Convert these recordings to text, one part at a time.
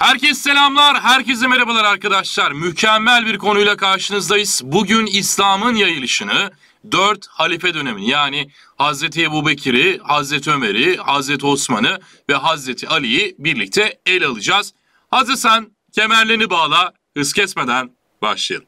Herkese selamlar, herkese merhabalar arkadaşlar. Mükemmel bir konuyla karşınızdayız. Bugün İslam'ın yayılışını 4 halife dönemini yani Hazreti Ebubekir'i, Hazreti Ömer'i, Hazreti Osman'ı ve Hazreti Ali'yi birlikte ele alacağız. Hazırsan kemerlerini bağla, hız kesmeden başlayalım.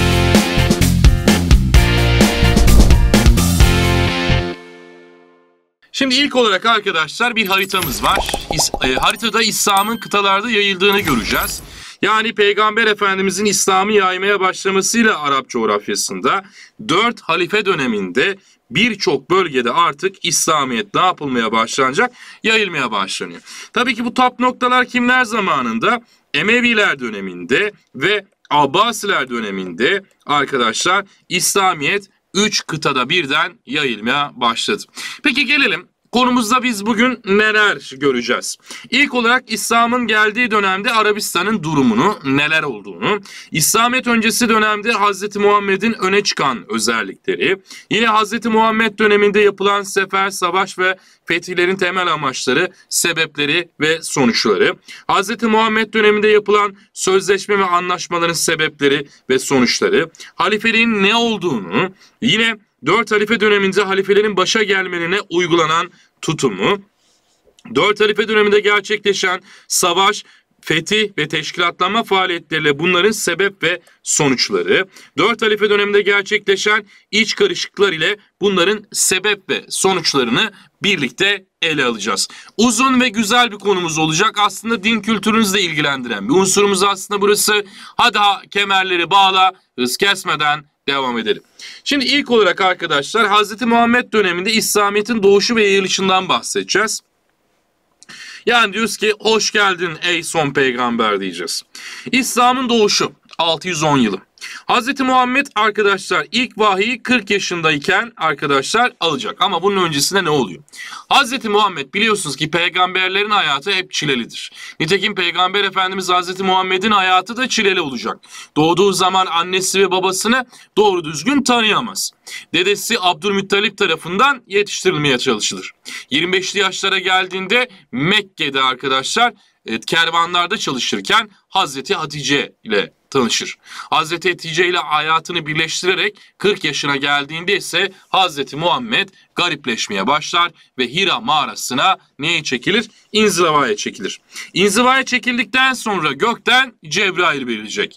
Şimdi ilk olarak arkadaşlar bir haritamız var. Haritada İslam'ın kıtalarda yayıldığını göreceğiz. Yani Peygamber Efendimizin İslam'ı yaymaya başlamasıyla Arap coğrafyasında 4 halife döneminde birçok bölgede artık İslamiyet ne yapılmaya başlanacak? Yayılmaya başlanıyor. Tabii ki bu top noktalar kimler zamanında? Emeviler döneminde ve Abbasiler döneminde arkadaşlar İslamiyet 3 kıtada birden yayılmaya başladı. Peki gelelim konumuzda biz bugün neler göreceğiz? İlk olarak İslam'ın geldiği dönemde Arabistan'ın durumunu, neler olduğunu, İslamiyet öncesi dönemde Hz. Muhammed'in öne çıkan özellikleri, yine Hz. Muhammed döneminde yapılan sefer, savaş ve fetihlerin temel amaçları, sebepleri ve sonuçları, Hz. Muhammed döneminde yapılan sözleşme ve anlaşmaların sebepleri ve sonuçları, halifeliğin ne olduğunu, yine 4 halife döneminde halifelerin başa gelmelerine uygulanan tutumu, 4 halife döneminde gerçekleşen savaş, fetih ve teşkilatlanma faaliyetleriyle bunların sebep ve sonuçları, 4 halife döneminde gerçekleşen iç karışıklıklar ile bunların sebep ve sonuçlarını birlikte ele alacağız. Uzun ve güzel bir konumuz olacak. Aslında din kültürünüzle ilgilendiren bir unsurumuz aslında burası. Hadi kemerleri bağla, hız kesmeden devam edelim. Şimdi ilk olarak arkadaşlar Hz. Muhammed döneminde İslamiyet'in doğuşu ve yayılışından bahsedeceğiz. Yani diyoruz ki hoş geldin ey son peygamber diyeceğiz. İslam'ın doğuşu 610 yılı. Hz. Muhammed arkadaşlar ilk vahiyi 40 yaşındayken arkadaşlar alacak. Ama bunun öncesinde ne oluyor? Hz. Muhammed biliyorsunuz ki peygamberlerin hayatı hep çilelidir. Nitekim Peygamber Efendimiz Hz. Muhammed'in hayatı da çileli olacak. Doğduğu zaman annesi ve babasını doğru düzgün tanıyamaz. Dedesi Abdülmuttalip tarafından yetiştirilmeye çalışılır. 25'li yaşlara geldiğinde Mekke'de arkadaşlar kervanlarda çalışırken Hazreti Hatice ile tanışır. Hazreti Hatice ile hayatını birleştirerek 40 yaşına geldiğinde ise Hazreti Muhammed garipleşmeye başlar ve Hira mağarasına neye çekilir? İnzivaya çekilir. İnzivaya çekildikten sonra gökten Cebrail verilecek.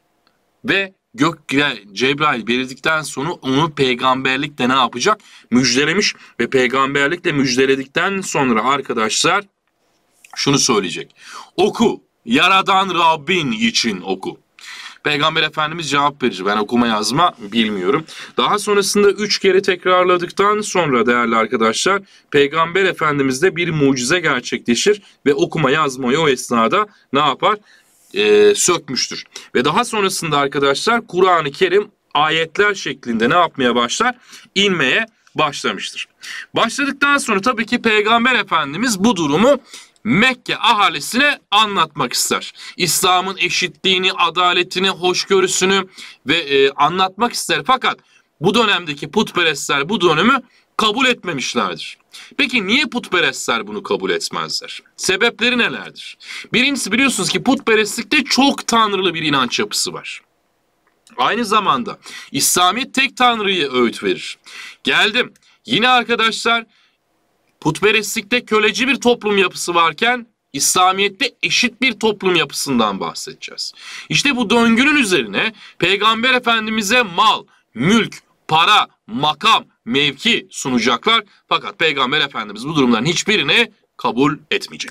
Ve Cebrail verildikten sonra onu peygamberlikle ne yapacak? Müjdelemiş ve peygamberlikle müjdeledikten sonra arkadaşlar şunu söyleyecek. Oku, yaradan Rabbin için oku. Peygamber Efendimiz cevap verir. Ben okuma yazma bilmiyorum. Daha sonrasında 3 kere tekrarladıktan sonra değerli arkadaşlar Peygamber Efendimiz'de bir mucize gerçekleşir ve okuma yazmayı o esnada ne yapar? Sökmüştür. Ve daha sonrasında arkadaşlar Kur'an-ı Kerim ayetler şeklinde ne yapmaya başlar? İnmeye başlamıştır. Başladıktan sonra tabii ki Peygamber Efendimiz bu durumu Mekke ahalisine anlatmak ister. İslam'ın eşitliğini, adaletini, hoşgörüsünü ve anlatmak ister. Fakat bu dönemdeki putperestler bu dönemi kabul etmemişlerdir. Peki niye putperestler bunu kabul etmezler? Sebepleri nelerdir? Birincisi biliyorsunuz ki putperestlikte çok tanrılı bir inanç yapısı var. Aynı zamanda İslamiyet tek tanrıya öğüt verir. Geldim. Yine arkadaşlar putperestlikte köleci bir toplum yapısı varken İslamiyet'te eşit bir toplum yapısından bahsedeceğiz. İşte bu döngünün üzerine Peygamber Efendimiz'e mal, mülk, para, makam, mevki sunacaklar. Fakat Peygamber Efendimiz bu durumların hiçbirini kabul etmeyecek.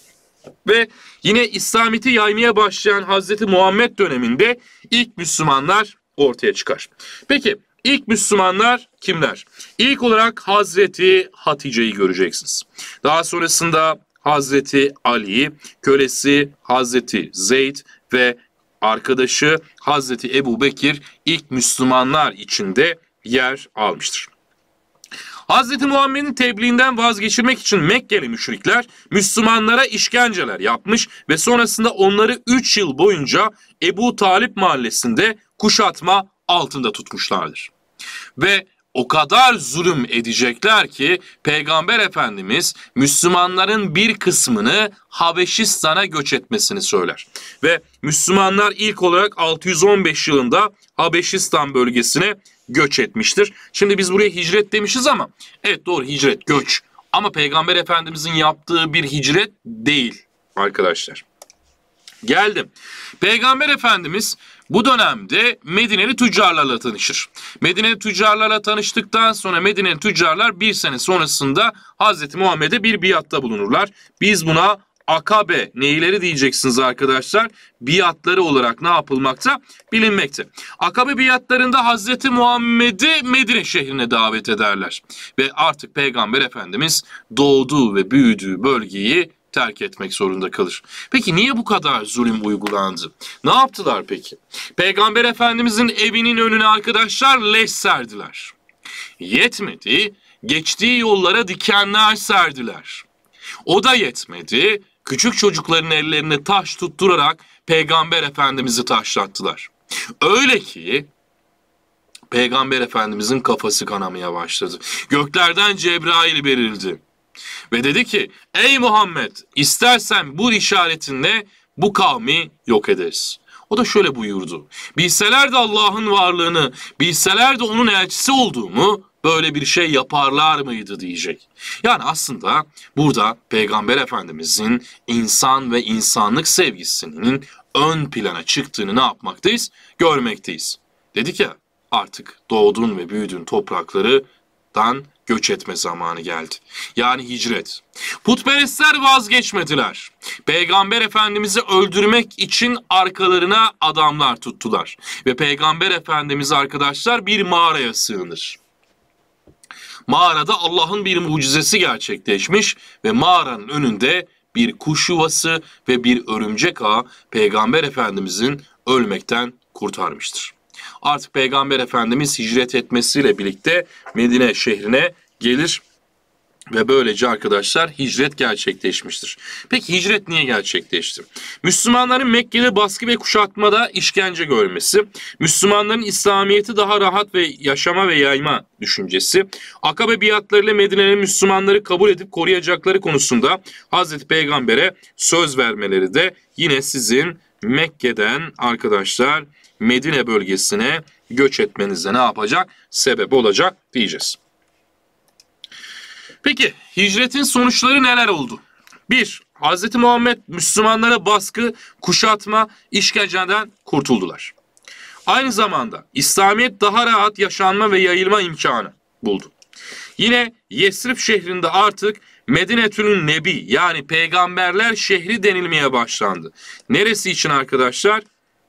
Ve yine İslamiyet'i yaymaya başlayan Hazreti Muhammed döneminde ilk Müslümanlar ortaya çıkar. Peki İlk Müslümanlar kimler? İlk olarak Hazreti Hatice'yi göreceksiniz. Daha sonrasında Hazreti Ali, kölesi Hazreti Zeyd ve arkadaşı Hazreti Ebubekir ilk Müslümanlar içinde yer almıştır. Hazreti Muhammed'in tebliğinden vazgeçirmek için Mekkeli müşrikler Müslümanlara işkenceler yapmış ve sonrasında onları 3 yıl boyunca Ebu Talip mahallesinde kuşatma altında tutmuşlardır. Ve o kadar zulüm edecekler ki Peygamber Efendimiz Müslümanların bir kısmını Habeşistan'a göç etmesini söyler. Ve Müslümanlar ilk olarak 615 yılında Habeşistan bölgesine göç etmiştir. Şimdi biz buraya hicret demişiz ama evet doğru, hicret, göç. Ama Peygamber Efendimizin yaptığı bir hicret değil arkadaşlar. Geldim. Peygamber Efendimiz bu dönemde Medineli tüccarlarla tanışır. Medineli tüccarlarla tanıştıktan sonra Medineli tüccarlar bir sene sonrasında Hazreti Muhammed'e bir biatta bulunurlar. Biz buna akabe neyleri diyeceksiniz arkadaşlar? Biatları olarak ne yapılmakta? Bilinmekte. Akabe biatlarında Hazreti Muhammed'i Medine şehrine davet ederler. Ve artık Peygamber Efendimiz doğduğu ve büyüdüğü bölgeyi terk etmek zorunda kalır. Peki niye bu kadar zulüm uygulandı? Ne yaptılar peki? Peygamber Efendimizin evinin önüne arkadaşlar leş serdiler. Yetmedi, geçtiği yollara dikenler serdiler. O da yetmedi, küçük çocukların ellerine taş tutturarak Peygamber Efendimiz'i taşlattılar. Öyle ki Peygamber Efendimizin kafası kanamaya başladı. Göklerden Cebrail verildi. Ve dedi ki, ey Muhammed, istersen bu işaretinle bu kavmi yok ederiz. O da şöyle buyurdu. Bilselerdi Allah'ın varlığını, bilselerdi onun elçisi olduğumu böyle bir şey yaparlar mıydı diyecek. Yani aslında burada Peygamber Efendimizin insan ve insanlık sevgisinin ön plana çıktığını ne yapmaktayız? Görmekteyiz. Dedik ya, artık doğduğun ve büyüdüğün topraklardan göç etme zamanı geldi. Yani hicret. Putperestler vazgeçmediler. Peygamber Efendimiz'i öldürmek için arkalarına adamlar tuttular. Ve Peygamber Efendimiz arkadaşlar bir mağaraya sığınır. Mağarada Allah'ın bir mucizesi gerçekleşmiş ve mağaranın önünde bir kuş yuvası ve bir örümcek ağı Peygamber Efendimizin ölmekten kurtarmıştır. Artık Peygamber Efendimiz hicret etmesiyle birlikte Medine şehrine gelir ve böylece arkadaşlar hicret gerçekleşmiştir. Peki hicret niye gerçekleşti? Müslümanların Mekke'de baskı ve kuşatmada işkence görmesi, Müslümanların İslamiyet'i daha rahat ve yaşama ve yayma düşüncesi, Akabe biatlarıyla Medine'nin Müslümanları kabul edip koruyacakları konusunda Hazreti Peygamber'e söz vermeleri de yine sizin Mekke'den arkadaşlar Medine bölgesine göç etmenize ne yapacak? Sebep olacak diyeceğiz. Peki hicretin sonuçları neler oldu? 1. Hz. Muhammed Müslümanlara baskı, kuşatma, işkenceden kurtuldular. Aynı zamanda İslamiyet daha rahat yaşanma ve yayılma imkanı buldu. Yine Yesrib şehrinde artık Medinetün Nebi yani peygamberler şehri denilmeye başlandı. Neresi için arkadaşlar?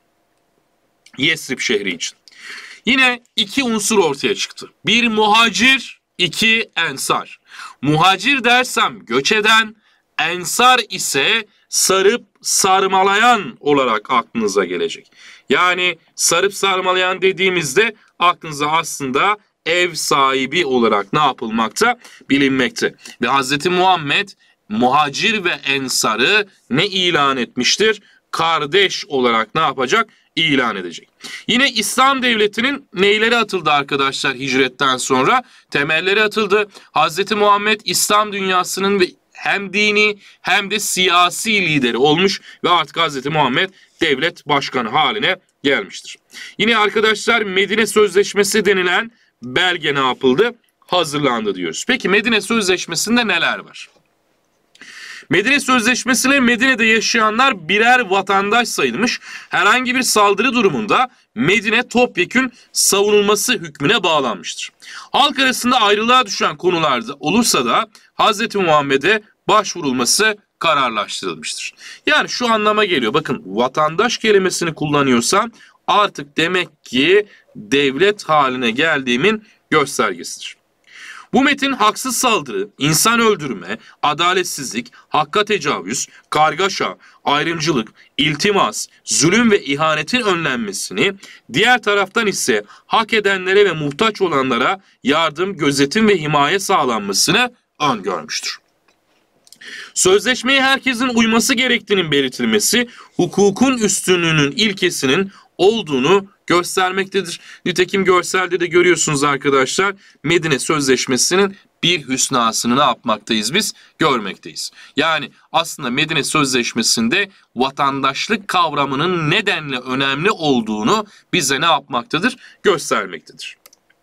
Yesrib şehri için. Yine iki unsur ortaya çıktı. Bir muhacir, iki ensar. Muhacir dersem göç eden, ensar ise sarıp sarmalayan olarak aklınıza gelecek. Yani sarıp sarmalayan dediğimizde aklınıza aslında ev sahibi olarak ne yapılmakta? Bilinmekte. Ve Hz. Muhammed muhacir ve ensarı ne ilan etmiştir? Kardeş olarak ne yapacak? İlan edecek. Yine İslam devletinin neyleri atıldı arkadaşlar hicretten sonra? Temelleri atıldı. Hz. Muhammed İslam dünyasının hem dini hem de siyasi lideri olmuş ve artık Hz. Muhammed devlet başkanı haline gelmiştir. Yine arkadaşlar Medine Sözleşmesi denilen belge ne yapıldı? Hazırlandı diyoruz. Peki Medine Sözleşmesi'nde neler var? Medine Sözleşmesi'yle Medine'de yaşayanlar birer vatandaş sayılmış. Herhangi bir saldırı durumunda Medine topyekün savunulması hükmüne bağlanmıştır. Halk arasında ayrılığa düşen konularda olursa da Hz. Muhammed'e başvurulması kararlaştırılmıştır. Yani şu anlama geliyor. Bakın vatandaş kelimesini kullanıyorsam artık demek ki devlet haline geldiğimin göstergesidir. Bu metin haksız saldırı, insan öldürme, adaletsizlik, hakka tecavüz, kargaşa, ayrımcılık, iltimas, zulüm ve ihanetin önlenmesini, diğer taraftan ise hak edenlere ve muhtaç olanlara yardım, gözetim ve himaye sağlanmasını öngörmüştür. Sözleşmeye herkesin uyması gerektiğinin belirtilmesi, hukukun üstünlüğünün ilkesinin olduğunu göstermektedir. Nitekim görselde de görüyorsunuz arkadaşlar, Medine Sözleşmesi'nin bir hüsnasını ne yapmaktayız biz? Görmekteyiz. Yani aslında Medine Sözleşmesi'nde vatandaşlık kavramının nedenle önemli olduğunu bize ne yapmaktadır? Göstermektedir.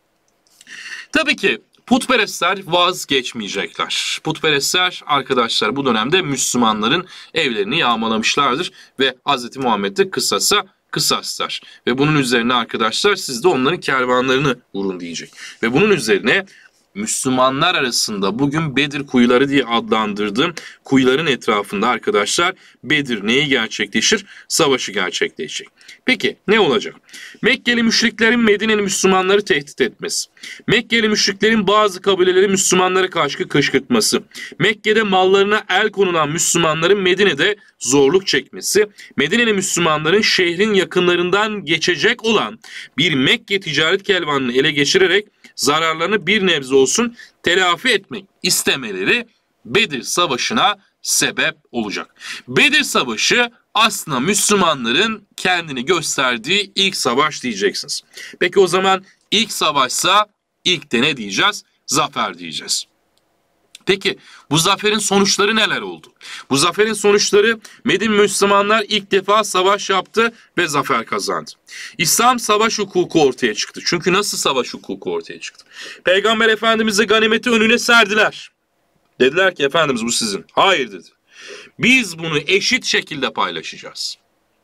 Tabii ki putperestler vazgeçmeyecekler. Putperestler arkadaşlar bu dönemde Müslümanların evlerini yağmalamışlardır ve Hz. Muhammed de kısasa kısaslar. Ve bunun üzerine arkadaşlar siz de onların kervanlarını vurun diyecek. Ve bunun üzerine Müslümanlar arasında bugün Bedir kuyuları diye adlandırdığım kuyuların etrafında arkadaşlar Bedir neyi gerçekleşir? Savaşı gerçekleşecek. Peki ne olacak? Mekkeli müşriklerin Medine'li Müslümanları tehdit etmesi. Mekkeli müşriklerin bazı kabileleri Müslümanlara karşı kışkırtması. Mekke'de mallarına el konulan Müslümanların Medine'de zorluk çekmesi. Medine'li Müslümanların şehrin yakınlarından geçecek olan bir Mekke ticaret kervanını ele geçirerek zararlarını bir nebze olsun telafi etmek istemeleri Bedir Savaşı'na sebep olacak. Bedir Savaşı aslında Müslümanların kendini gösterdiği ilk savaş diyeceksiniz. Peki o zaman ilk savaşsa ilk de ne diyeceğiz? Zafer diyeceğiz. Peki bu zaferin sonuçları neler oldu? Bu zaferin sonuçları Medine Müslümanlar ilk defa savaş yaptı ve zafer kazandı. İslam savaş hukuku ortaya çıktı. Çünkü nasıl savaş hukuku ortaya çıktı? Peygamber Efendimiz'e ganimeti önüne serdiler. Dediler ki Efendimiz bu sizin. Hayır dedi. Biz bunu eşit şekilde paylaşacağız.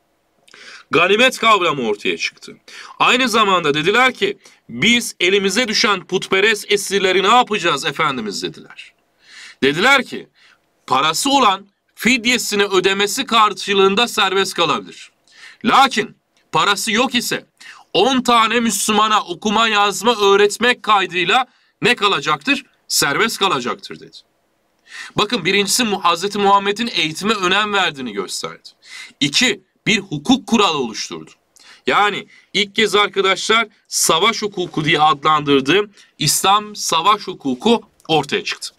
Ganimet kavramı ortaya çıktı. Aynı zamanda dediler ki biz elimize düşen putperest esirleri ne yapacağız Efendimiz dediler. Dediler ki parası olan fidyesini ödemesi karşılığında serbest kalabilir. Lakin parası yok ise 10 tane Müslümana okuma yazma öğretmek kaydıyla ne kalacaktır? Serbest kalacaktır dedi. Bakın birincisi Hz. Muhammed'in eğitime önem verdiğini gösterdi. 2. Bir hukuk kuralı oluşturdu. Yani ilk kez arkadaşlar savaş hukuku diye adlandırdığım İslam savaş hukuku ortaya çıktı.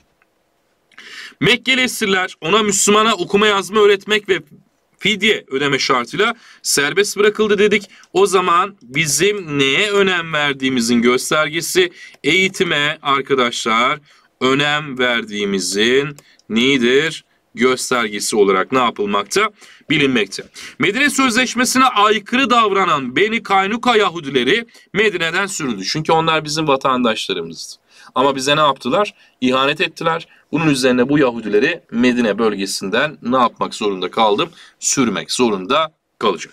Mekkeli esirler ona Müslümana okuma yazma öğretmek ve fidye ödeme şartıyla serbest bırakıldı dedik. O zaman bizim neye önem verdiğimizin göstergesi eğitime arkadaşlar önem verdiğimizin neyidir? Göstergesi olarak ne yapılmakta? Bilinmekte. Medine Sözleşmesi'ne aykırı davranan Beni Kaynuka Yahudileri Medine'den sürüldü. Çünkü onlar bizim vatandaşlarımızdı. Ama bize ne yaptılar? İhanet ettiler. Bunun üzerine bu Yahudileri Medine bölgesinden ne yapmak zorunda kaldım? Sürmek zorunda kalacak.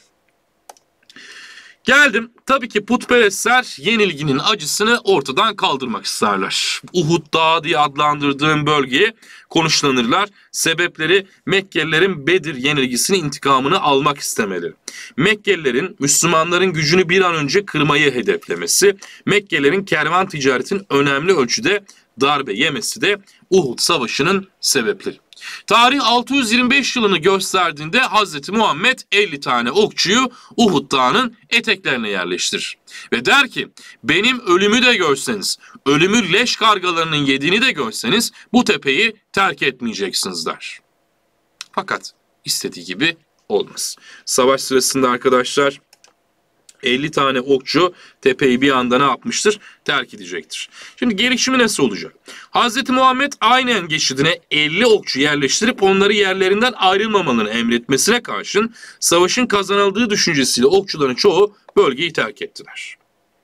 Geldim. Tabii ki putperestler yenilginin acısını ortadan kaldırmak isterler. Uhud Dağı diye adlandırdığım bölgeye konuşlanırlar. Sebepleri Mekkelilerin Bedir yenilgisinin intikamını almak istemeleri. Mekkelilerin Müslümanların gücünü bir an önce kırmayı hedeflemesi. Mekkelilerin kervan ticaretin önemli ölçüde darbe yemesi de Uhud Savaşı'nın sebepleri. Tarih 625 yılını gösterdiğinde Hz. Muhammed 50 tane okçuyu Uhud Dağı'nın eteklerine yerleştirir. Ve der ki benim ölümü de görseniz, ölümü leş kargalarının yediğini de görseniz bu tepeyi terk etmeyeceksiniz der. Fakat istediği gibi olmaz. Savaş sırasında arkadaşlar 50 tane okçu tepeyi bir anda ne yapmıştır? Terk edecektir. Şimdi gelişimi nasıl olacak? Hz. Muhammed aynen geçidine 50 okçu yerleştirip onları yerlerinden ayrılmamalarını emretmesine karşın savaşın kazanıldığı düşüncesiyle okçuların çoğu bölgeyi terk ettiler.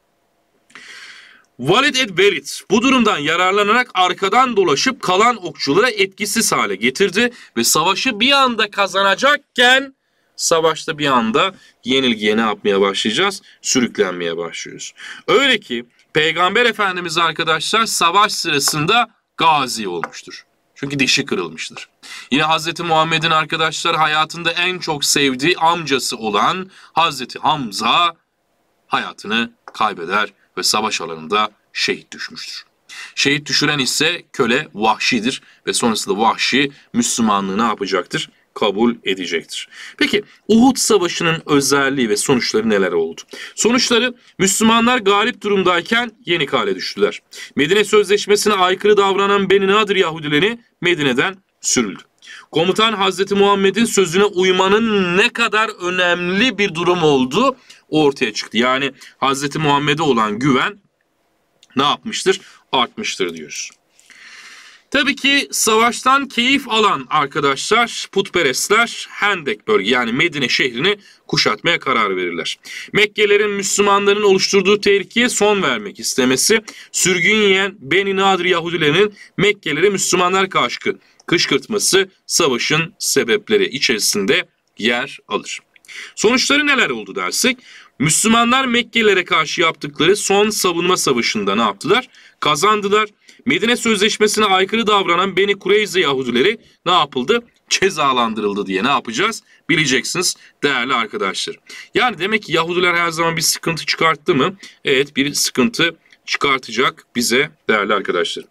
Valid el-Velid bu durumdan yararlanarak arkadan dolaşıp kalan okçuları etkisiz hale getirdi ve savaşı bir anda kazanacakken savaşta bir anda yenilgiye ne yapmaya başlayacağız? Sürüklenmeye başlıyoruz. Öyle ki Peygamber Efendimiz arkadaşlar savaş sırasında gazi olmuştur. Çünkü dişi kırılmıştır. Yine Hz. Muhammed'in arkadaşlar hayatında en çok sevdiği amcası olan Hz. Hamza hayatını kaybeder ve savaş alanında şehit düşmüştür. Şehit düşüren ise köle Vahşi'dir ve sonrasında Vahşi Müslümanlığı ne yapacaktır? Kabul edecektir. Peki Uhud Savaşı'nın özelliği ve sonuçları neler oldu? Sonuçları Müslümanlar galip durumdayken yenik hale düştüler. Medine Sözleşmesi'ne aykırı davranan Beni Nadir Yahudileri Medine'den sürüldü. komutan Hazreti Muhammed'in sözüne uymanın ne kadar önemli bir durum olduğu ortaya çıktı. Yani Hazreti Muhammed'e olan güven ne yapmıştır? Artmıştır diyoruz. Tabii ki savaştan keyif alan arkadaşlar, putperestler Hendek bölge yani Medine şehrini kuşatmaya karar verirler. Mekkelilerin Müslümanların oluşturduğu tehlikeye son vermek istemesi, sürgün yiyen Beni Nadir Yahudilerinin Mekkelilere Müslümanlar karşı kışkırtması savaşın sebepleri içerisinde yer alır. Sonuçları neler oldu dersek, Müslümanlar Mekkelilere karşı yaptıkları son savunma savaşında ne yaptılar? Kazandılar. Medine Sözleşmesi'ne aykırı davranan Beni Kureyze Yahudileri ne yapıldı? Cezalandırıldı diye ne yapacağız? Bileceksiniz değerli arkadaşlar. Yani demek ki Yahudiler her zaman bir sıkıntı çıkarttı mı? Evet, bir sıkıntı çıkartacak bize değerli arkadaşlar.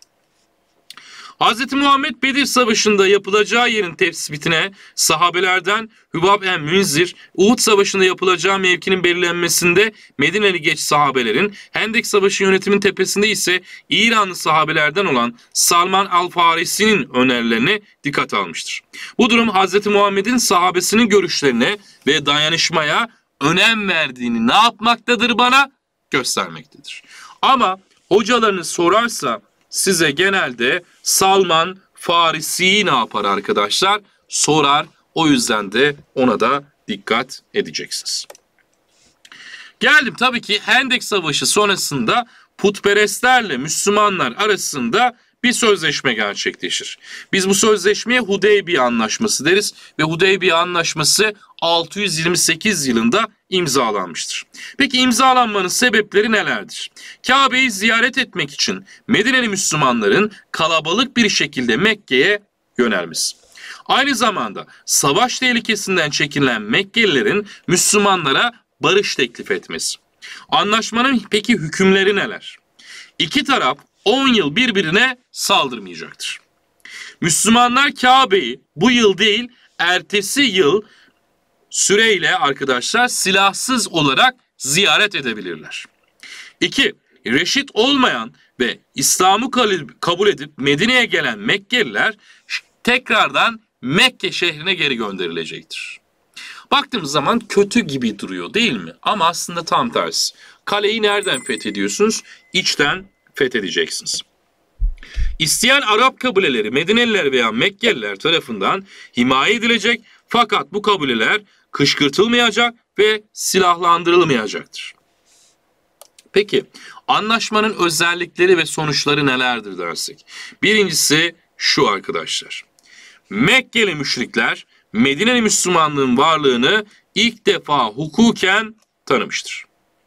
Hz. Muhammed Bedir Savaşı'nda yapılacağı yerin tespitine sahabelerden Hübab el-Münzir, Uhud Savaşı'nda yapılacağı mevkinin belirlenmesinde Medineli geç sahabelerin, Hendek Savaşı yönetimin tepesinde ise İranlı sahabelerden olan Salman al-Farisi'nin önerilerine dikkat almıştır. Bu durum Hz. Muhammed'in sahabesinin görüşlerine ve dayanışmaya önem verdiğini ne yapmaktadır bana? Göstermektedir. Ama hocalarınız sorarsa size genelde Salman Farisi'yi ne yapar arkadaşlar? Sorar. O yüzden de ona da dikkat edeceksiniz. Geldim tabii ki Hendek Savaşı sonrasında putperestlerle Müslümanlar arasında bir sözleşme gerçekleşir. Biz bu sözleşmeye Hudeybiye Anlaşması deriz ve Hudeybiye Anlaşması 628 yılında imzalanmıştır. Peki imzalanmanın sebepleri nelerdir? Kabe'yi ziyaret etmek için Medineli Müslümanların kalabalık bir şekilde Mekke'ye yönelmesi. Aynı zamanda savaş tehlikesinden çekinilen Mekkelilerin Müslümanlara barış teklif etmesi. Anlaşmanın peki hükümleri neler? İki taraf 10 yıl birbirine saldırmayacaktır. Müslümanlar Kabe'yi bu yıl değil, ertesi yıl süreyle arkadaşlar silahsız olarak ziyaret edebilirler. 2. Reşit olmayan ve İslam'ı kabul edip Medine'ye gelen Mekkeliler tekrardan Mekke şehrine geri gönderilecektir. Baktığımız zaman kötü gibi duruyor değil mi? Ama aslında tam tersi. Kaleyi nereden fethediyorsunuz? İçten fethedeceksiniz. İsteyen Arap kabileleri Medineliler veya Mekkeliler tarafından himaye edilecek fakat bu kabileler kışkırtılmayacak ve silahlandırılmayacaktır. Peki anlaşmanın özellikleri ve sonuçları nelerdir dersek? Birincisi şu arkadaşlar. Mekkeli müşrikler Medine'li Müslümanlığın varlığını ilk defa hukuken tanımıştır.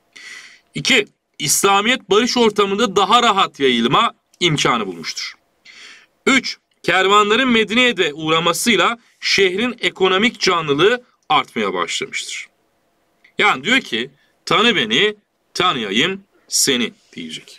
2. İslamiyet barış ortamında daha rahat yayılma imkanı bulmuştur. 3. Kervanların Medine'ye de uğramasıyla şehrin ekonomik canlılığı artmaya başlamıştır. Yani diyor ki tanı beni, tanıyayım seni diyecek.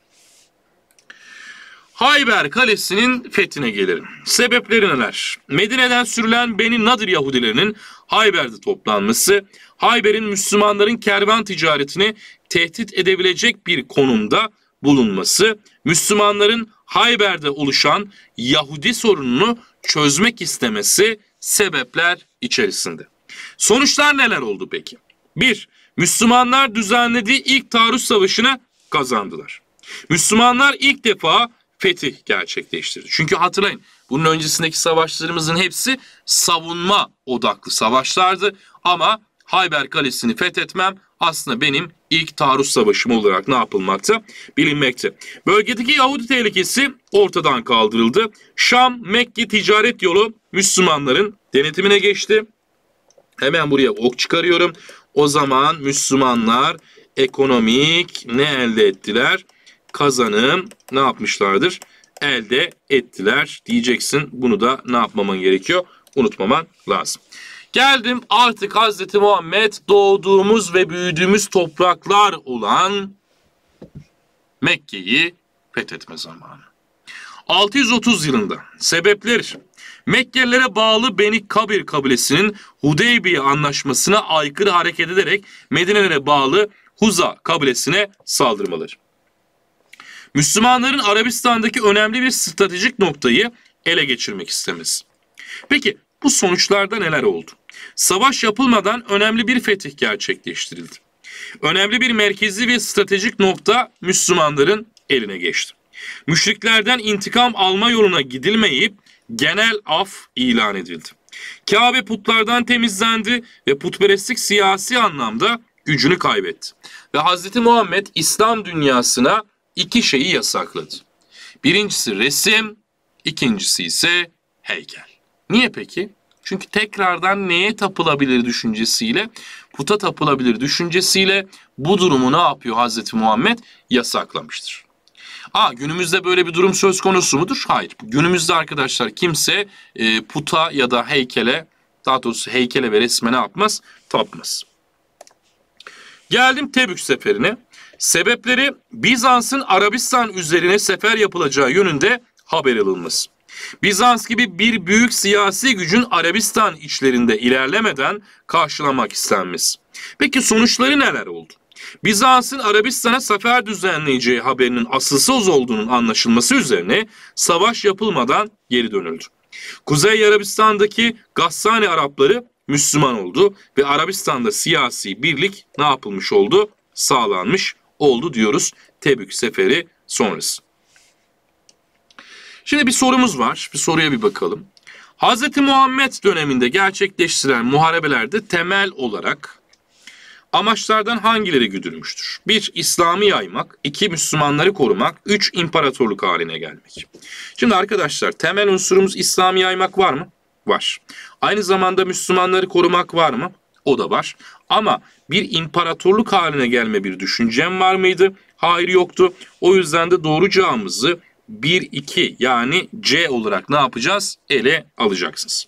Hayber Kalesi'nin fethine gelelim. Sebepleri neler? Medine'den sürülen Beni Nadir Yahudilerinin Hayber'de toplanması, Hayber'in Müslümanların kervan ticaretini tehdit edebilecek bir konumda bulunması, Müslümanların Hayber'de oluşan Yahudi sorununu çözmek istemesi sebepler içerisinde. Sonuçlar neler oldu peki? 1. Müslümanlar düzenlediği ilk taarruz savaşını kazandılar. Müslümanlar ilk defa fetih gerçekleştirdi. Çünkü hatırlayın bunun öncesindeki savaşlarımızın hepsi savunma odaklı savaşlardı. Ama Hayber Kalesi'ni fethetmem aslında benim ilk taarruz savaşım olarak ne yapılmakta? Bilinmekte. Bölgedeki Yahudi tehlikesi ortadan kaldırıldı. Şam-Mekke ticaret yolu Müslümanların denetimine geçti. Hemen buraya ok çıkarıyorum. O zaman Müslümanlar ekonomik ne elde ettiler? Kazanım ne yapmışlardır? Elde ettiler diyeceksin. Bunu da ne yapmaman gerekiyor? Unutmaman lazım. Geldim artık Hz. Muhammed doğduğumuz ve büyüdüğümüz topraklar olan Mekke'yi fethetme zamanı. 630 yılında sebepler Mekkelilere bağlı Beni Kabir kabilesinin Hudeybiye Anlaşması'na aykırı hareket ederek Medinelere bağlı Huza kabilesine saldırmaları. Müslümanların Arabistan'daki önemli bir stratejik noktayı ele geçirmek istemesi. Peki bu sonuçlarda neler oldu? Savaş yapılmadan önemli bir fetih gerçekleştirildi. Önemli bir merkezi ve stratejik nokta Müslümanların eline geçti. Müşriklerden intikam alma yoluna gidilmeyip genel af ilan edildi. Kabe putlardan temizlendi ve putperestlik siyasi anlamda gücünü kaybetti. Ve Hz. Muhammed İslam dünyasına iki şeyi yasakladı. Birincisi resim, ikincisi ise heykel. Niye peki? Çünkü tekrardan neye tapılabilir düşüncesiyle, puta tapılabilir düşüncesiyle bu durumu ne yapıyor Hz. Muhammed? Yasaklamıştır. Günümüzde böyle bir durum söz konusu mudur? Hayır. Günümüzde arkadaşlar kimse puta ya da heykele, daha doğrusu heykele ve resme ne yapmaz? Tapmaz. Geldim Tebük seferine. Sebepleri Bizans'ın Arabistan üzerine sefer yapılacağı yönünde haber alınması. Bizans gibi bir büyük siyasi gücün Arabistan içlerinde ilerlemeden karşılamak istenmesi. Peki sonuçları neler oldu? Bizans'ın Arabistan'a sefer düzenleyeceği haberinin asılsız olduğunun anlaşılması üzerine savaş yapılmadan geri dönüldü. Kuzey Arabistan'daki Gassani Arapları Müslüman oldu ve Arabistan'da siyasi birlik ne yapılmış oldu? Sağlanmış oldu diyoruz Tebük seferi sonrası. Şimdi bir sorumuz var. Bir soruya bir bakalım. Hz. Muhammed döneminde gerçekleştirilen muharebelerde temel olarak amaçlardan hangileri güdülmüştür? 1. İslam'ı yaymak. 2. Müslümanları korumak. 3. İmparatorluk haline gelmek. Şimdi arkadaşlar temel unsurumuz İslam'ı yaymak var mı? Var. Aynı zamanda Müslümanları korumak var mı? O da var. Ama bir imparatorluk haline gelme bir düşüncem var mıydı? Hayır, yoktu. O yüzden de doğru cevabımızı 1-2 yani C olarak ne yapacağız? Ele alacaksınız.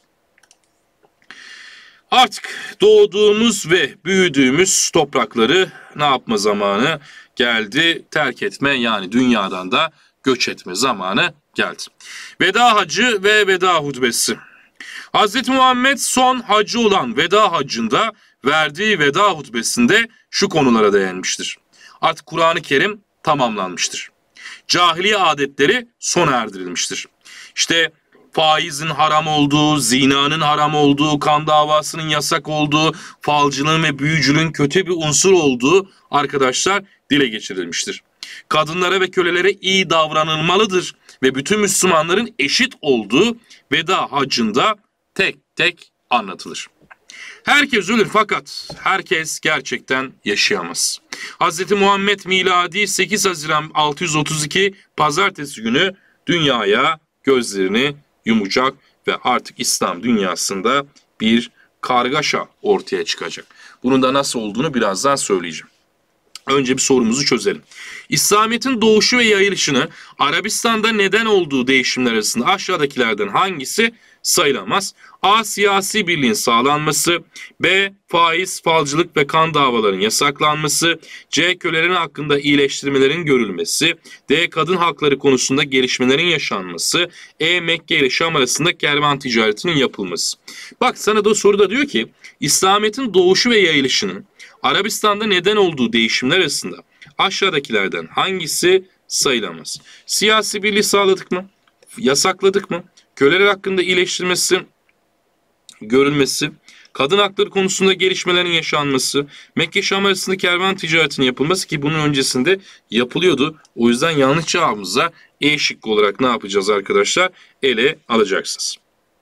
Artık doğduğumuz ve büyüdüğümüz toprakları ne yapma zamanı geldi? Terk etme yani dünyadan da göç etme zamanı geldi. Veda hacı ve veda hutbesi. Hz. Muhammed son hacı olan veda hacında verdiği veda hutbesinde şu konulara değinmiştir. Artık Kur'an-ı Kerim tamamlanmıştır. Cahiliye adetleri sona erdirilmiştir. İşte faizin haram olduğu, zinanın haram olduğu, kan davasının yasak olduğu, falcılığın ve büyücülüğün kötü bir unsur olduğu arkadaşlar dile geçirilmiştir. Kadınlara ve kölelere iyi davranılmalıdır ve bütün Müslümanların eşit olduğu veda hacında tek tek anlatılır. Herkes ölür fakat herkes gerçekten yaşayamaz. Hz. Muhammed miladi 8 Haziran 632 pazartesi günü dünyaya gözlerini yumacak ve artık İslam dünyasında bir kargaşa ortaya çıkacak. Bunun da nasıl olduğunu birazdan söyleyeceğim. Önce bir sorumuzu çözelim. İslamiyet'in doğuşu ve yayılışını Arabistan'da neden olduğu değişimler arasında aşağıdakilerden hangisi sayılamaz? A. Siyasi birliğin sağlanması. B. Faiz, falcılık ve kan davalarının yasaklanması. C. Kölelerin hakkında iyileştirmelerin görülmesi. D. Kadın hakları konusunda gelişmelerin yaşanması. E. Mekke ile Şam arasında kervan ticaretinin yapılması. Bak sana da soruda diyor ki İslamiyet'in doğuşu ve yayılışının Arabistan'da neden olduğu değişimler arasında aşağıdakilerden hangisi sayılamaz? Siyasi birliği sağladık mı? Yasakladık mı? Köleler hakkında iyileştirmesi, görülmesi, kadın hakları konusunda gelişmelerin yaşanması, Mekke-Şam arasında kervan ticaretinin yapılması ki bunun öncesinde yapılıyordu. O yüzden yanlış cevabımıza E şıkkı olarak ne yapacağız arkadaşlar? Ele alacaksınız.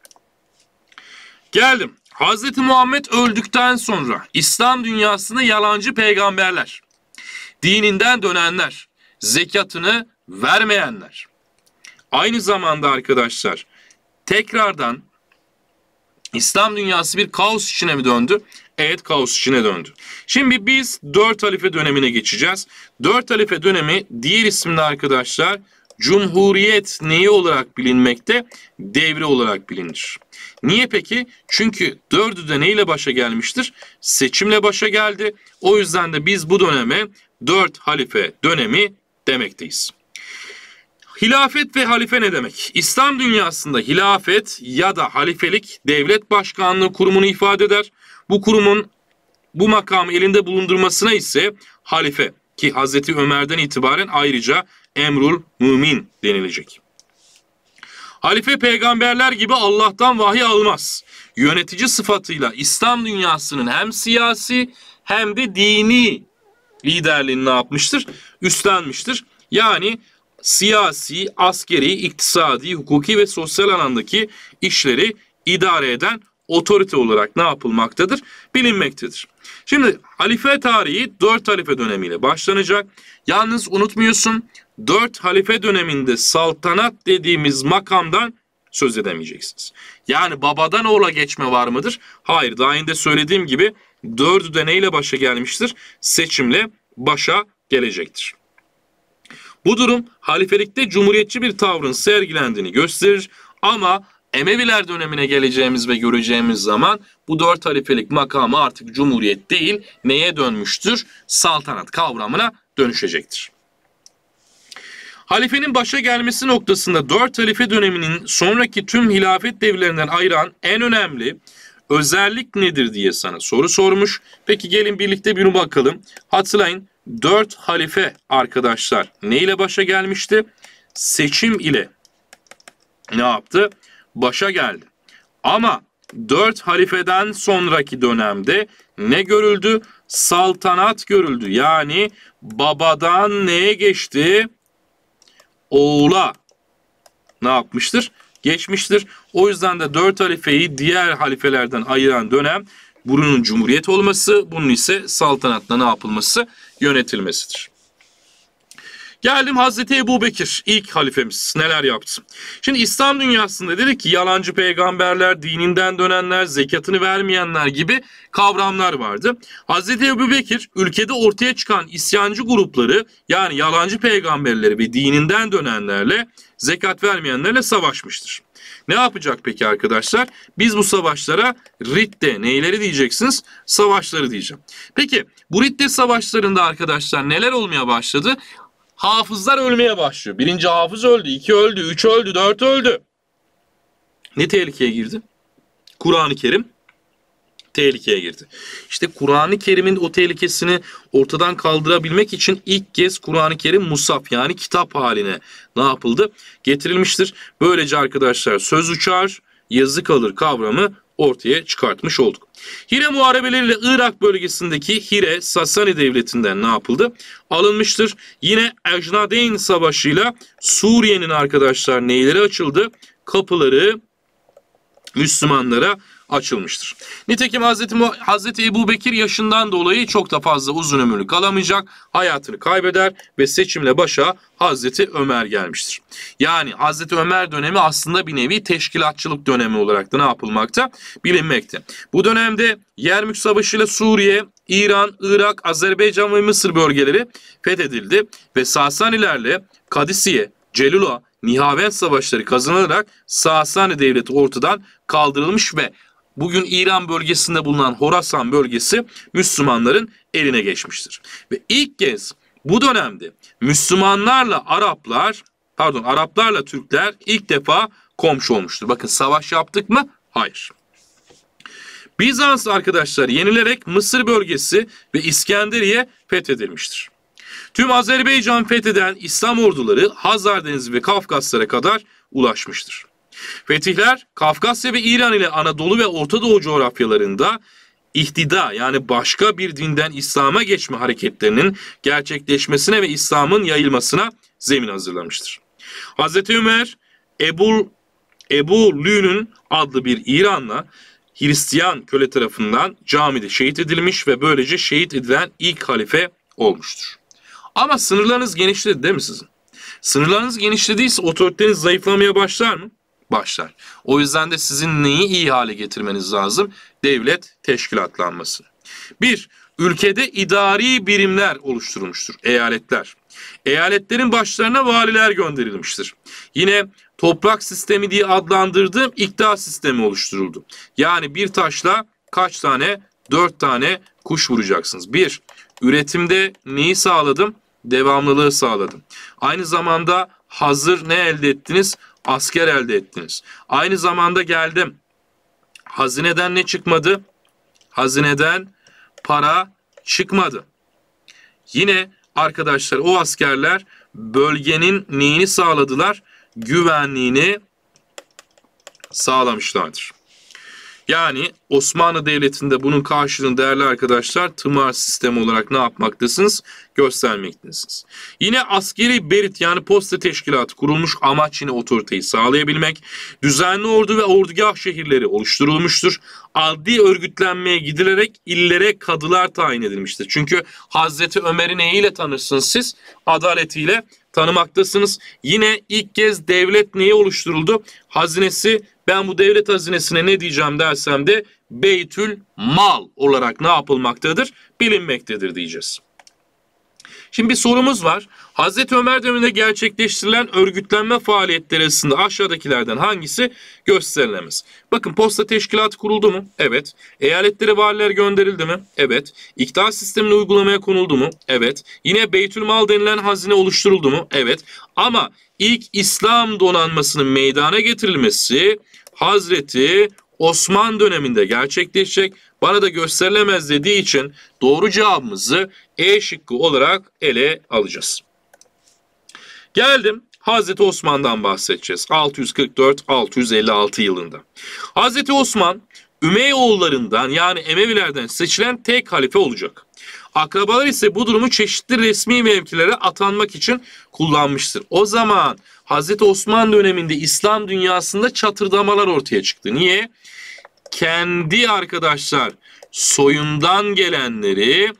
Geldim. Hz. Muhammed öldükten sonra İslam dünyasında yalancı peygamberler, dininden dönenler, zekatını vermeyenler, aynı zamanda arkadaşlar tekrardan İslam dünyası bir kaos içine mi döndü? Evet, kaos içine döndü. Şimdi biz 4 halife dönemine geçeceğiz. 4 halife dönemi diğer isimli arkadaşlar Cumhuriyet neyi olarak bilinmekte? Devri olarak bilinir. Niye peki? Çünkü 4'ü de neyle başa gelmiştir? Seçimle başa geldi. O yüzden de biz bu döneme 4 halife dönemi demekteyiz. Hilafet ve halife ne demek? İslam dünyasında hilafet ya da halifelik devlet başkanlığı kurumunu ifade eder. Bu kurumun bu makamı elinde bulundurmasına ise halife ki Hazreti Ömer'den itibaren ayrıca Emrul Mümin denilecek. Halife peygamberler gibi Allah'tan vahiy almaz. Yönetici sıfatıyla İslam dünyasının hem siyasi hem de dini liderliğini ne yapmıştır? Üstlenmiştir. Yani siyasi, askeri, iktisadi, hukuki ve sosyal alandaki işleri idare eden otorite olarak ne yapılmaktadır? Bilinmektedir. Şimdi halife tarihi 4 halife dönemiyle başlanacak. Yalnız unutmuyorsun, 4 halife döneminde saltanat dediğimiz makamdan söz edemeyeceksiniz. Yani babadan oğula geçme var mıdır? Hayır, daha önce söylediğim gibi 4'ü de neyle başa gelmiştir? Seçimle başa gelecektir. Bu durum halifelikte cumhuriyetçi bir tavrın sergilendiğini gösterir ama Emeviler dönemine geleceğimiz ve göreceğimiz zaman bu 4 halifelik makamı artık cumhuriyet değil, neye dönmüştür? Saltanat kavramına dönüşecektir. Halifenin başa gelmesi noktasında 4 halife döneminin sonraki tüm hilafet devirlerinden ayıran en önemli özellik nedir diye sana soru sormuş. Peki gelin birlikte bir bakalım. Hatırlayın, 4 halife arkadaşlar ne ile başa gelmişti? Seçim ile ne yaptı? Başa geldi. Ama 4 halifeden sonraki dönemde ne görüldü? Saltanat görüldü. Yani babadan neye geçti? Oğula ne yapmıştır? Geçmiştir. O yüzden de 4 halifeyi diğer halifelerden ayıran dönem bunun cumhuriyet olması, bunun ise saltanatla ne yapılması? Yönetilmesidir. Geldim Hazreti Ebubekir, ilk halifemiz neler yaptı? Şimdi İslam dünyasında dedik ki yalancı peygamberler, dininden dönenler, zekatını vermeyenler gibi kavramlar vardı. Hazreti Ebubekir ülkede ortaya çıkan isyancı grupları, yani yalancı peygamberleri ve dininden dönenlerle, zekat vermeyenlerle savaşmıştır. Ne yapacak peki arkadaşlar? Biz bu savaşlara Ridde neyleri diyeceksiniz? Savaşları diyeceğim. Peki bu Ridde savaşlarında arkadaşlar neler olmaya başladı? Hafızlar ölmeye başlıyor. 1. hafız öldü, 2 öldü, 3 öldü, 4 öldü. Ne tehlikeye girdi? Kur'an-ı Kerim tehlikeye girdi. İşte Kur'an-ı Kerim'in o tehlikesini ortadan kaldırabilmek için ilk kez Kur'an-ı Kerim musaf, yani kitap haline ne yapıldı? Getirilmiştir. Böylece arkadaşlar söz uçar, yazı kalır kavramı ortaya çıkartmış olduk. Hire muharebeleriyle Irak bölgesindeki Hire Sasani devletinden ne yapıldı? Alınmıştır. Yine Ecnadeyn Savaşı'yla Suriye'nin arkadaşlar neyleri açıldı? Kapıları Müslümanlara açılmıştır. Nitekim Hazreti Ebubekir yaşından dolayı çok da fazla uzun ömürlü kalamayacak, hayatını kaybeder ve seçimle başa Hazreti Ömer gelmiştir. Yani Hazreti Ömer dönemi aslında bir nevi teşkilatçılık dönemi olarak da ne yapılmakta? Bilinmekte. Bu dönemde Yermük Savaşı ile Suriye, İran, Irak, Azerbaycan ve Mısır bölgeleri fethedildi ve Sasanilerle Kadisiye, Celula, Nihavend savaşları kazanılarak Sasani devleti ortadan kaldırılmış ve bugün İran bölgesinde bulunan Horasan bölgesi Müslümanların eline geçmiştir. Ve ilk kez bu dönemde Araplarla Türkler ilk defa komşu olmuştur. Bakın, savaş yaptık mı? Hayır. Bizans arkadaşlar yenilerek Mısır bölgesi ve İskenderiye fethedilmiştir. Tüm Azerbaycan fetheden İslam orduları Hazar Denizi ve Kafkaslara kadar ulaşmıştır. Fetihler Kafkasya ve İran ile Anadolu ve Orta Doğu coğrafyalarında ihtida, yani başka bir dinden İslam'a geçme hareketlerinin gerçekleşmesine ve İslam'ın yayılmasına zemin hazırlamıştır. Hazreti Ömer Ebu Lünün adlı bir İranlı Hristiyan köle tarafından camide şehit edilmiş ve böylece şehit edilen ilk halife olmuştur. Ama sınırlarınız genişledi değil mi sizin? Sınırlarınız genişlediyse otoriteniz zayıflamaya başlar mı? Başlar. O yüzden de sizin neyi iyi hale getirmeniz lazım? Devlet teşkilatlanması. 1. Ülkede idari birimler oluşturulmuştur. Eyaletler. Eyaletlerin başlarına valiler gönderilmiştir. Yine toprak sistemi diye adlandırdığım iktidar sistemi oluşturuldu. Yani bir taşla kaç tane? 4 tane kuş vuracaksınız. 1. Üretimde neyi sağladım? Devamlılığı sağladım. Aynı zamanda hazır ne elde ettiniz? Asker elde ettiniz. Aynı zamanda geldim. Hazineden ne çıkmadı? Hazineden para çıkmadı. Yine arkadaşlar o askerler bölgenin neyini sağladılar? Güvenliğini sağlamışlardır. Yani Osmanlı Devleti'nde bunun karşılığını değerli arkadaşlar tımar sistemi olarak ne yapmaktasınız? Göstermektesiniz. Yine askeri berit yani posta teşkilatı kurulmuş, amaç yine otoriteyi sağlayabilmek. Düzenli ordu ve ordugah şehirleri oluşturulmuştur. Adli örgütlenmeye gidilerek illere kadılar tayin edilmiştir. Çünkü Hazreti Ömer'i neyiyle tanırsınız siz? Adaletiyle tanımaktasınız. Yine ilk kez devlet neyi oluşturuldu? Hazinesi, ben bu devlet hazinesine ne diyeceğim dersem de Beytül Mal olarak ne yapılmaktadır? Bilinmektedir diyeceğiz. Şimdi bir sorumuz var. Hazreti Ömer döneminde gerçekleştirilen örgütlenme faaliyetleri arasında aşağıdakilerden hangisi gösterilemez? Bakın, posta teşkilatı kuruldu mu? Evet. Eyaletlere valiler gönderildi mi? Evet. İktidar sistemini uygulamaya konuldu mu? Evet. Yine Beytülmal denilen hazine oluşturuldu mu? Evet. Ama ilk İslam donanmasının meydana getirilmesi Hazreti Osman döneminde gerçekleşecek. Bana da gösterilemez dediği için doğru cevabımızı E şıkkı olarak ele alacağız. Geldim Hazreti Osman'dan bahsedeceğiz. 644-656 yılında. Hazreti Osman Ümeyyoğullarından yani Emevilerden seçilen tek halife olacak. Akrabalar ise bu durumu çeşitli resmi mevkilere atanmak için kullanmıştır. O zaman Hazreti Osman döneminde İslam dünyasında çatırdamalar ortaya çıktı. Niye? Kendi arkadaşlar soyundan gelenleri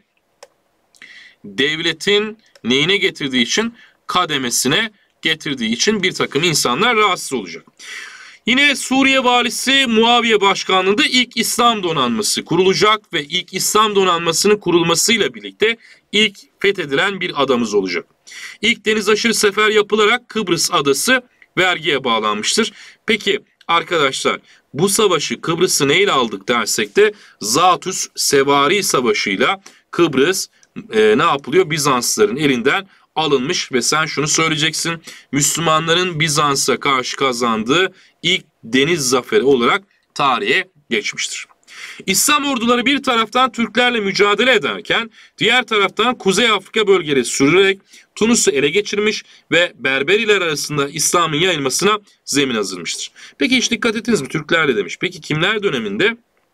devletin neyine getirdiği için, kademesine getirdiği için bir takım insanlar rahatsız olacak. Yine Suriye valisi Muaviye başkanlığında ilk İslam donanması kurulacak ve ilk İslam donanmasının kurulmasıyla birlikte ilk fethedilen bir adamız olacak. İlk deniz aşırı sefer yapılarak Kıbrıs adası vergiye bağlanmıştır. Peki arkadaşlar, bu savaşı Kıbrıs'ı neyle aldık dersek de Zatüs Sevari Savaşı'yla Kıbrıs ne yapılıyor? Bizanslıların elinden alınmış ve sen şunu söyleyeceksin: Müslümanların Bizans'a karşı kazandığı ilk deniz zaferi olarak tarihe geçmiştir. İslam orduları bir taraftan Türklerle mücadele ederken diğer taraftan Kuzey Afrika bölgeleri sürerek Tunus'u ele geçirmiş ve Berberiler arasında İslam'ın yayılmasına zemin hazırlamıştır. Peki hiç dikkat ettiniz mi? Türklerle demiş. Peki kimler döneminde?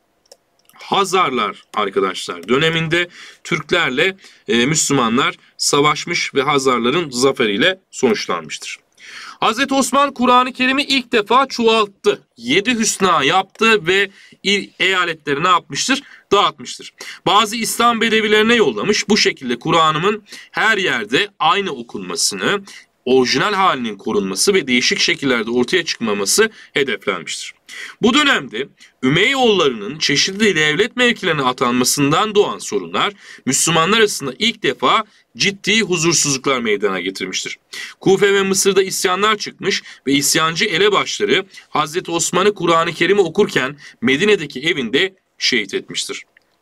Hazarlar arkadaşlar döneminde Türklerle Müslümanlar savaşmış ve Hazarların zaferiyle sonuçlanmıştır. Hazreti Osman Kur'an-ı Kerim'i ilk defa çoğalttı. 7 hüsna yaptı ve eyaletleri ne yapmıştır? Dağıtmıştır. Bazı İslam bedevilerine yollamış. Bu şekilde Kur'an'ımın her yerde aynı okunmasını, orijinal halinin korunması ve değişik şekillerde ortaya çıkmaması hedeflenmiştir. Bu dönemde Ümeyyoğullarının çeşitli devlet mevkilerine atanmasından doğan sorunlar Müslümanlar arasında ilk defa ciddi huzursuzluklar meydana getirmiştir. Kufe ve Mısır'da isyanlar çıkmış ve isyancı elebaşları Hazreti Osman'ı Kur'an-ı Kerim'i okurken Medine'deki evinde şehit etmiştir.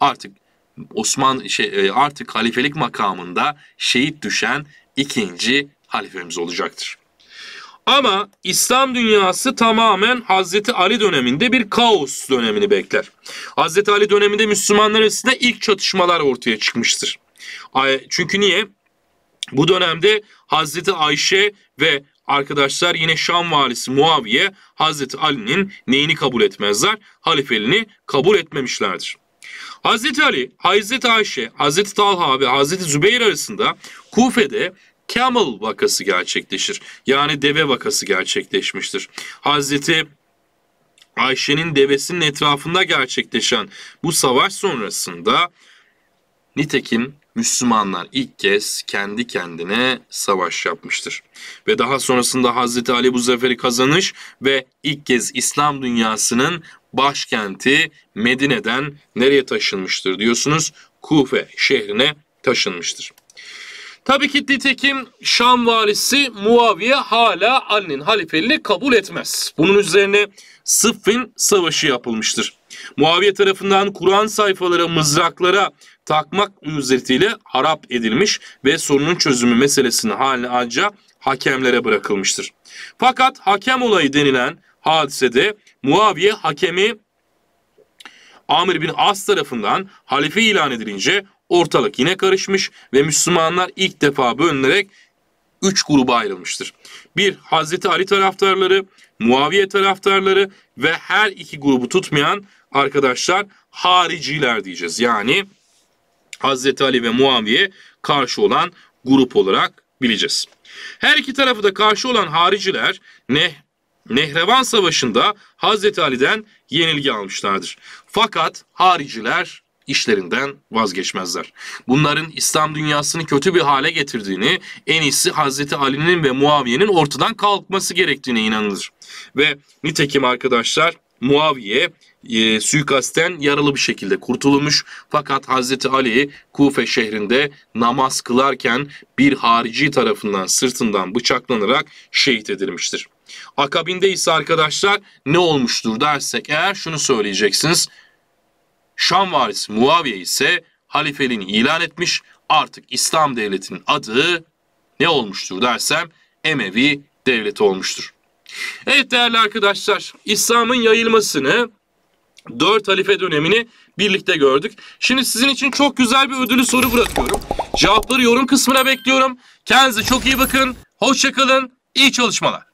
Artık halifelik makamında şehit düşen ikinci halifemiz olacaktır. Ama İslam dünyası tamamen Hazreti Ali döneminde bir kaos dönemini bekler. Hazreti Ali döneminde Müslümanlar arasında ilk çatışmalar ortaya çıkmıştır. Çünkü niye? Bu dönemde Hazreti Ayşe ve arkadaşlar yine Şam valisi Muaviye Hazreti Ali'nin neyini kabul etmezler? Halifeliğini kabul etmemişlerdir. Hazreti Ali, Hazreti Ayşe, Hazreti Talha ve Hazreti Zübeyir arasında Kufe'de Camel vakası gerçekleşir. Yani deve vakası gerçekleşmiştir. Hazreti Ayşe'nin devesinin etrafında gerçekleşen bu savaş sonrasında nitekim Müslümanlar ilk kez kendi kendine savaş yapmıştır. Ve daha sonrasında Hazreti Ali bu zaferi kazanmış ve ilk kez İslam dünyasının başkenti Medine'den nereye taşınmıştır diyorsunuz? Kufe şehrine taşınmıştır. Tabii ki nitekim Şam valisi Muaviye hala Ali'nin halifeliğini kabul etmez. Bunun üzerine Sıffin Savaşı yapılmıştır. Muaviye tarafından Kur'an sayfaları mızraklara takmak üzerine harap edilmiş ve sorunun çözümü meselesini haline ancak hakemlere bırakılmıştır. Fakat hakem olayı denilen hadisede Muaviye hakemi Amr bin As tarafından halife ilan edilince ortalık yine karışmış ve Müslümanlar ilk defa bölünerek 3 gruba ayrılmıştır. Bir, Hazreti Ali taraftarları, Muaviye taraftarları ve her iki grubu tutmayan arkadaşlar hariciler diyeceğiz. Yani Hazreti Ali ve Muaviye karşı olan grup olarak bileceğiz. Her iki tarafı da karşı olan hariciler Nehrevan Savaşı'nda Hazreti Ali'den yenilgi almışlardır. Fakat hariciler işlerinden vazgeçmezler. Bunların İslam dünyasını kötü bir hale getirdiğini, en iyisi Hazreti Ali'nin ve Muaviye'nin ortadan kalkması gerektiğine inanılır. Ve nitekim arkadaşlar Muaviye suikastten yaralı bir şekilde kurtulmuş. Fakat Hazreti Ali Kufe şehrinde namaz kılarken bir harici tarafından sırtından bıçaklanarak şehit edilmiştir. Akabinde ise arkadaşlar ne olmuştur dersek eğer şunu söyleyeceksiniz. Şam varisi Muaviye ise halifeliğini ilan etmiş. Artık İslam devletinin adı ne olmuştur dersem Emevi devleti olmuştur. Evet değerli arkadaşlar, İslam'ın yayılmasını, 4 halife dönemini birlikte gördük. Şimdi sizin için çok güzel bir ödüllü soru bırakıyorum. Cevapları yorum kısmına bekliyorum. Kendinize çok iyi bakın. Hoşça kalın. İyi çalışmalar.